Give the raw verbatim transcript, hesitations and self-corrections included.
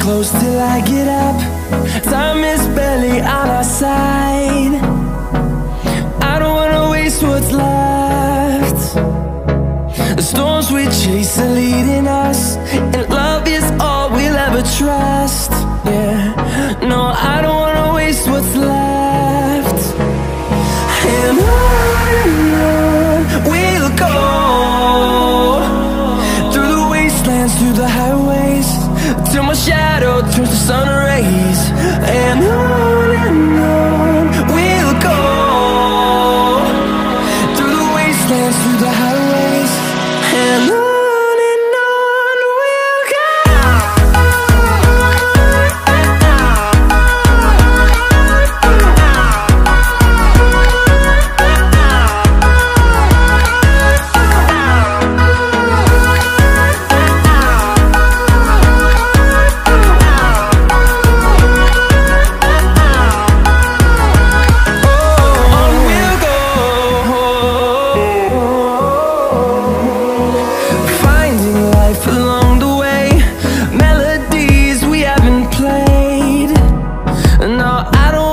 close till I get up. Time is barely on our side. I don't wanna waste what's left. The storms we chase are leading us, and love is all we'll ever trust. Yeah, no, I don't wanna waste what's left. And on and on we'll go, through the wastelands, through the highways, till my shadow turns to sun rays. And on and on we'll go, through the wastelands, through the highways, and on. I don't